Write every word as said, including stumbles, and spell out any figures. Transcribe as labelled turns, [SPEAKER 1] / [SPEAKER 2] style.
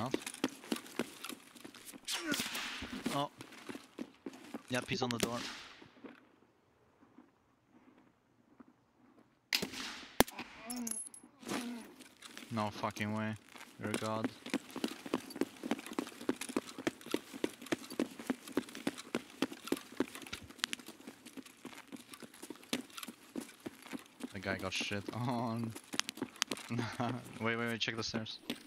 [SPEAKER 1] not. Oh. Yep, he's on the door. No fucking way. You're a god. The guy got shit on. Wait, wait, wait, check the stairs.